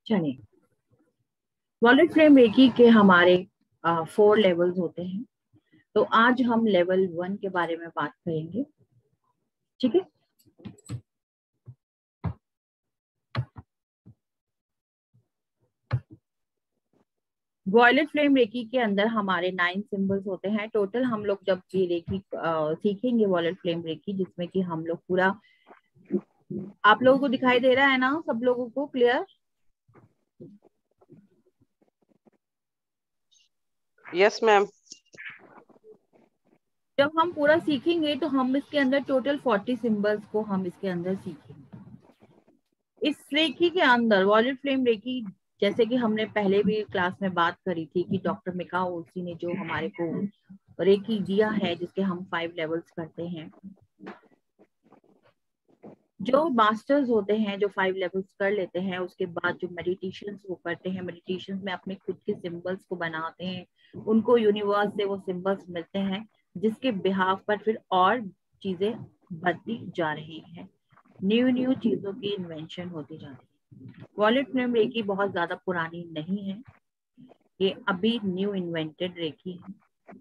चलिए, wallet flame recce के हमारे 4 लेवल्स होते हैं। तो आज हम लेवल 1 के बारे में बात करेंगे। ठीक है, वॉयलेट फ्लेम रेकी के अंदर हमारे 9 सिंबल्स होते हैं टोटल। हम लोग जब ये रेकी सीखेंगे वॉयलेट फ्लेम रेकी, जिसमें कि हम लोग पूरा, आप लोगों को दिखाई दे रहा है ना, सब लोगों को क्लियर? Yes ma'am. जब हम पूरा सीखेंगे तो हम इसके अंदर टोटल 40 सिंबल्स को हम इसके अंदर सीखेंगे। इस रेकी के अंदर वॉयलेट फ्लेम रेकी, जैसे कि हमने पहले भी क्लास में बात करी थी कि डॉक्टर मिका ओल्सी ने जो हमारे को रेकी दिया है, जिसके हम 5 लेवल्स करते हैं। जो मास्टर्स होते हैं, जो 5 लेवल्स कर लेते हैं, उसके बाद जो मेडिटेशंस वो करते हैं, मेडिटेशंस में अपने खुद के सिंबल्स को बनाते हैं, उनको यूनिवर्स से वो सिंबल्स मिलते हैं, जिसके बिहाफ पर फिर और चीजें बढ़ती जा रही हैं, न्यू चीजों की इन्वेंशन होती जा रही है। वॉलेट फ्लेम रेकी बहुत ज्यादा पुरानी नहीं है, ये अभी न्यू इन्वेंटेड रेकी है।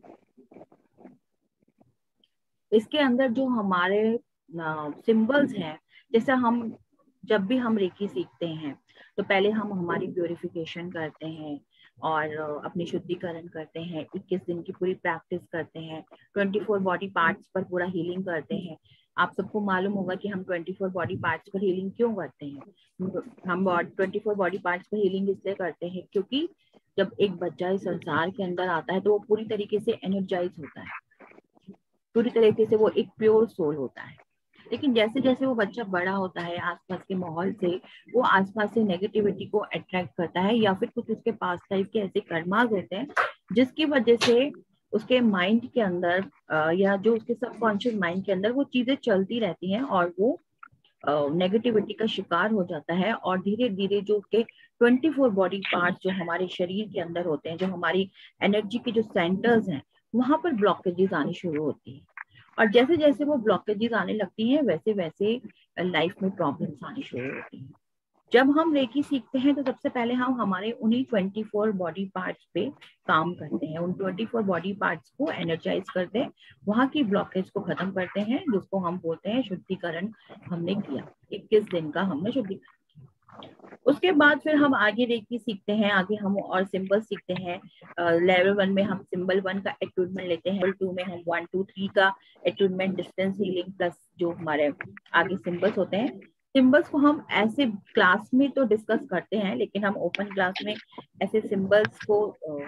इसके अंदर जो हमारे सिंबल्स हैं, जैसे हम जब भी हम रेकी सीखते हैं तो पहले हम हमारी प्योरिफिकेशन करते हैं और अपनी शुद्धिकरण करते हैं, 21 दिन की पूरी प्रैक्टिस करते हैं, 24 बॉडी पार्ट्स पर पूरा हीलिंग करते हैं। आप सबको मालूम होगा कि हम 24 बॉडी पार्ट्स पर हीलिंग क्यों करते हैं। हम 24 बॉडी पार्ट्स पर हीलिंग इसलिए करते हैं क्योंकि जब एक बच्चा इस संसार के अंदर आता है तो वो पूरी तरीके से एनर्जाइज होता है, पूरी तरीके से वो एक प्योर सोल होता है। लेकिन जैसे जैसे वो बच्चा बड़ा होता है, आसपास के माहौल से वो आसपास से नेगेटिविटी को अट्रैक्ट करता है, या फिर कुछ उसके पास लाइफ के ऐसे कर्मास होते हैं जिसकी वजह से उसके माइंड के अंदर या जो उसके सबकॉन्शियस माइंड के अंदर वो चीजें चलती रहती हैं और वो नेगेटिविटी का शिकार हो जाता है। और धीरे धीरे जो उसके 24 बॉडी पार्ट्स जो हमारे शरीर के अंदर होते हैं, जो हमारी एनर्जी के जो सेंटर्स हैं, वहां पर ब्लॉकेजेस आनी शुरू होती है। और जैसे जैसे वो ब्लॉकेजेस आने लगती हैं, वैसे वैसे लाइफ में प्रॉब्लम्स आनी शुरू होती हैं। जब हम रेकी सीखते हैं तो सबसे पहले हम हमारे उन्हीं 24 बॉडी पार्ट्स पे काम करते हैं, उन 24 बॉडी पार्ट्स को एनर्जाइज करते हैं, वहां की ब्लॉकेज को खत्म करते हैं, जिसको हम बोलते हैं शुद्धिकरण। हमने किया 21 दिन का हमने शुद्धिकरण। उसके बाद फिर हम आगे रेकी सीखते हैं, आगे हम और सिंबल सीखते हैं। लेवल 1 में हम सिंबल 1 का एट्यूनमेंट लेते हैं, लेवल 2 में हम 1 2 3 का एट्यूनमेंट, डिस्टेंस हीलिंग, प्लस जो हमारे आगे सिंबल्स होते हैं। सिंबल्स को हम ऐसे क्लास में तो डिस्कस करते हैं, लेकिन हम ओपन क्लास में ऐसे सिंबल्स को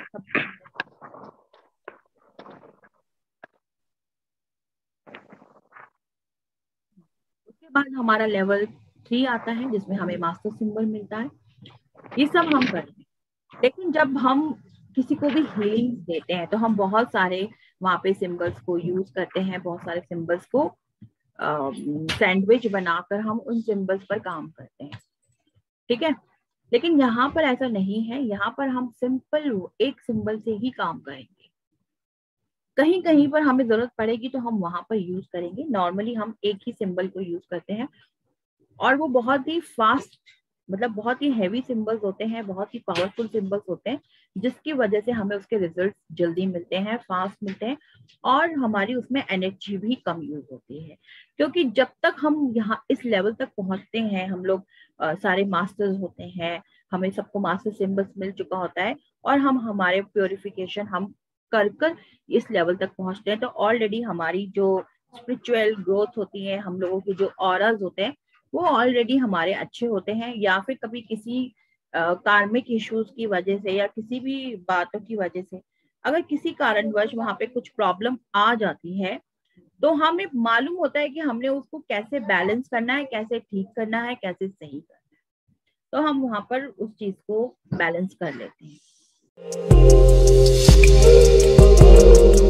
उसके बाद हमारा लेवल 3 आता है, जिसमें हमें मास्टर सिंबल मिलता है। ये सब हम करते हैं। लेकिन जब हम किसी को भी हीलिंग देते हैं तो हम बहुत सारे वहां पे सिंबल्स को यूज करते हैं, बहुत सारे सिंबल्स को सैंडविच बनाकर हम उन सिंबल्स पर काम करते हैं। ठीक है, लेकिन यहाँ पर ऐसा नहीं है, यहाँ पर हम सिंपल एक सिंबल से ही काम करेंगे। कहीं कहीं पर हमें जरूरत पड़ेगी तो हम वहां पर यूज करेंगे, नॉर्मली हम एक ही सिंबल को यूज करते हैं। और वो बहुत ही फास्ट, मतलब बहुत ही हैवी सिंबल्स होते हैं, बहुत ही पावरफुल सिंबल्स होते हैं, जिसकी वजह से हमें उसके रिजल्ट जल्दी मिलते हैं, फास्ट मिलते हैं, और हमारी उसमें एनर्जी भी कम यूज होती है। क्योंकि जब तक हम यहाँ इस लेवल तक पहुंचते हैं, हम लोग सारे मास्टर्स होते हैं, हमें सबको मास्टर सिंबल्स मिल चुका होता है, और हम हमारे प्योरिफिकेशन हम कर इस लेवल तक पहुंचते हैं, तो ऑलरेडी हमारी जो स्पिरिचुअल ग्रोथ होती है, हम लोगों के जो ऑराज होते हैं वो ऑलरेडी हमारे अच्छे होते हैं। या फिर कभी किसी कार्मिक इश्यूज की वजह से या किसी भी बातों की वजह से अगर किसी कारणवश वहां पे कुछ प्रॉब्लम आ जाती है, तो हमें मालूम होता है कि हमने उसको कैसे बैलेंस करना है, कैसे ठीक करना है, कैसे सही करना है, तो हम वहां पर उस चीज को बैलेंस कर लेते हैं।